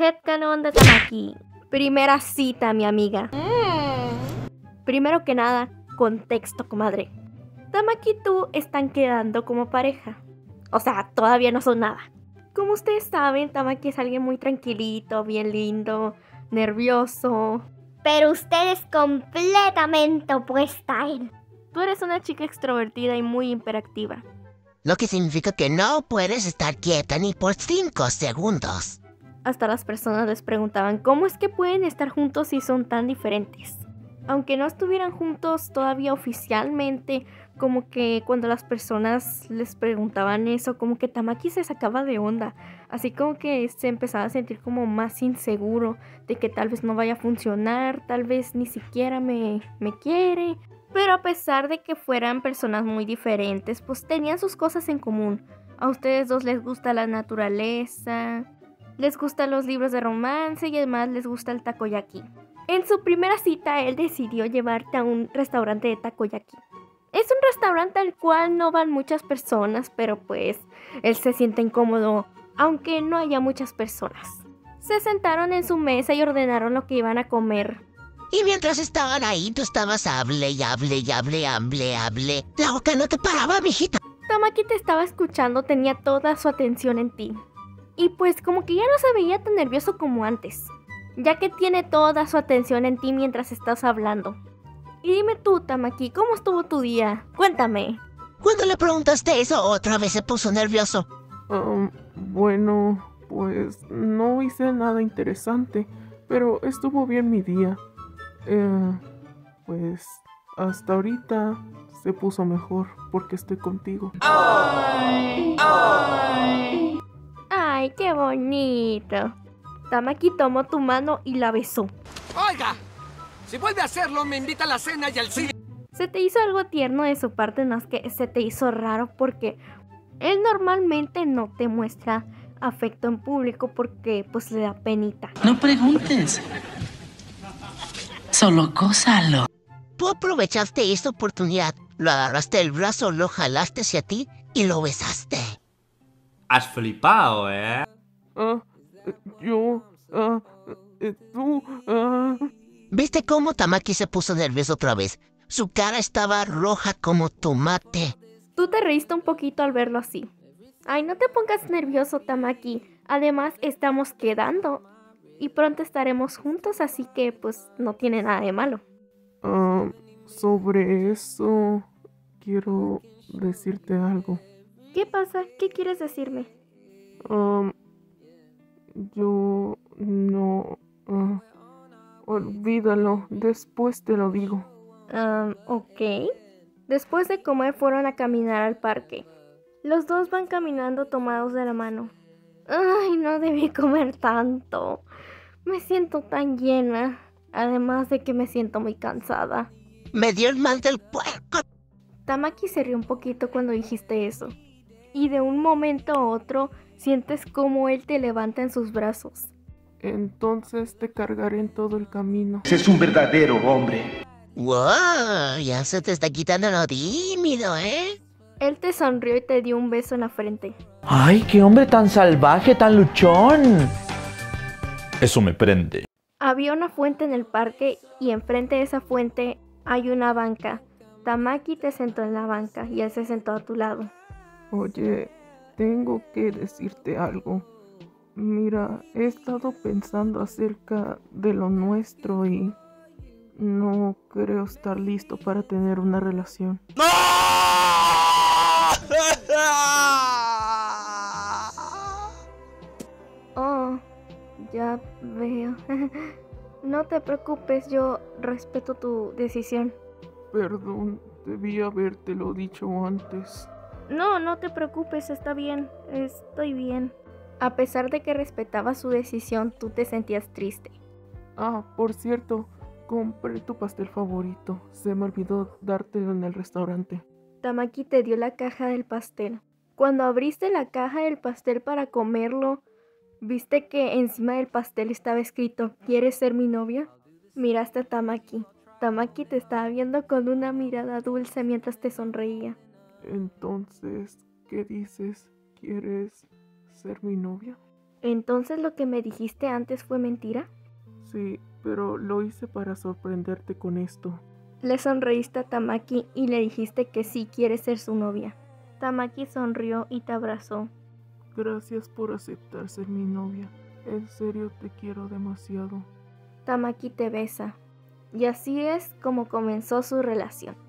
¿Qué onda, Tamaki? Primera cita, mi amiga. Primero que nada, contexto, comadre. Tamaki y tú están quedando como pareja. O sea, todavía no son nada. Como ustedes saben, Tamaki es alguien muy tranquilito, bien lindo, nervioso. Pero usted es completamente opuesta a él. Tú eres una chica extrovertida y muy hiperactiva. Lo que significa que no puedes estar quieta ni por 5 segundos. Hasta las personas les preguntaban cómo es que pueden estar juntos si son tan diferentes. Aunque no estuvieran juntos todavía oficialmente, como que cuando las personas les preguntaban eso, como que Tamaki se sacaba de onda. Así como que se empezaba a sentir como más inseguro de que tal vez no vaya a funcionar, tal vez ni siquiera me quiere. Pero a pesar de que fueran personas muy diferentes, pues tenían sus cosas en común. A ustedes dos les gusta la naturaleza, les gustan los libros de romance y además les gusta el takoyaki. En su primera cita, él decidió llevarte a un restaurante de takoyaki. Es un restaurante al cual no van muchas personas, pero pues él se siente incómodo, aunque no haya muchas personas. Se sentaron en su mesa y ordenaron lo que iban a comer. Y mientras estaban ahí, tú estabas hable y hable y hable. La boca no te paraba, mijita. Tamaki te estaba escuchando, tenía toda su atención en ti. Y pues como que ya no se veía tan nervioso como antes, ya que tiene toda su atención en ti mientras estás hablando. Y dime tú, Tamaki, ¿cómo estuvo tu día? Cuéntame. Cuando le preguntaste eso, otra vez se puso nervioso. Bueno, pues no hice nada interesante, pero estuvo bien mi día. Pues hasta ahorita se puso mejor porque estoy contigo. ¡Ay, qué bonito! Tamaki tomó tu mano y la besó. ¡Oiga! Si vuelve a hacerlo, me invita a la cena y al cine. Se te hizo algo tierno de su parte, no es que se te hizo raro porque él normalmente no te muestra afecto en público porque pues le da penita. No preguntes. Solo gózalo. Tú aprovechaste esta oportunidad, lo agarraste del brazo, lo jalaste hacia ti y lo besaste. Has flipado, ¿eh? ¿Viste cómo Tamaki se puso nervioso otra vez? Su cara estaba roja como tomate. Tú te reíste un poquito al verlo así. Ay, no te pongas nervioso, Tamaki. Además, estamos quedando. Y pronto estaremos juntos, así que pues no tiene nada de malo. Sobre eso quiero decirte algo. ¿Qué pasa? ¿Qué quieres decirme? Yo no... olvídalo, después te lo digo. Ok. Después de comer fueron a caminar al parque. Los dos van caminando tomados de la mano. Ay, no debí comer tanto. Me siento tan llena. Además de que me siento muy cansada. Me dio el mal del puerco. Tamaki se rió un poquito cuando dijiste eso. Y de un momento a otro sientes como él te levanta en sus brazos. Entonces te cargaré en todo el camino. Ese es un verdadero hombre. ¡Wow! Ya se te está quitando lo tímido, ¿eh? Él te sonrió y te dio un beso en la frente. ¡Ay, qué hombre tan salvaje, tan luchón! Eso me prende. Había una fuente en el parque y enfrente de esa fuente hay una banca. Tamaki te sentó en la banca y él se sentó a tu lado. Oye, tengo que decirte algo. Mira, he estado pensando acerca de lo nuestro y no creo estar listo para tener una relación. ¡No! Oh, ya veo. No te preocupes, yo respeto tu decisión. Perdón, debí habértelo dicho antes. No, no te preocupes, está bien, estoy bien. A pesar de que respetaba su decisión, tú te sentías triste. Por cierto, compré tu pastel favorito. Se me olvidó dártelo en el restaurante. Tamaki te dio la caja del pastel. Cuando abriste la caja del pastel para comerlo, ¿viste que encima del pastel estaba escrito ¿Quieres ser mi novia? Miraste a Tamaki. Tamaki te estaba viendo con una mirada dulce mientras te sonreía. Entonces, ¿qué dices? ¿Quieres ser mi novia? ¿Entonces lo que me dijiste antes fue mentira? Sí, pero lo hice para sorprenderte con esto. Le sonreíste a Tamaki y le dijiste que sí quieres ser su novia. Tamaki sonrió y te abrazó. Gracias por aceptar ser mi novia. En serio te quiero demasiado. Tamaki te besa. Y así es como comenzó su relación.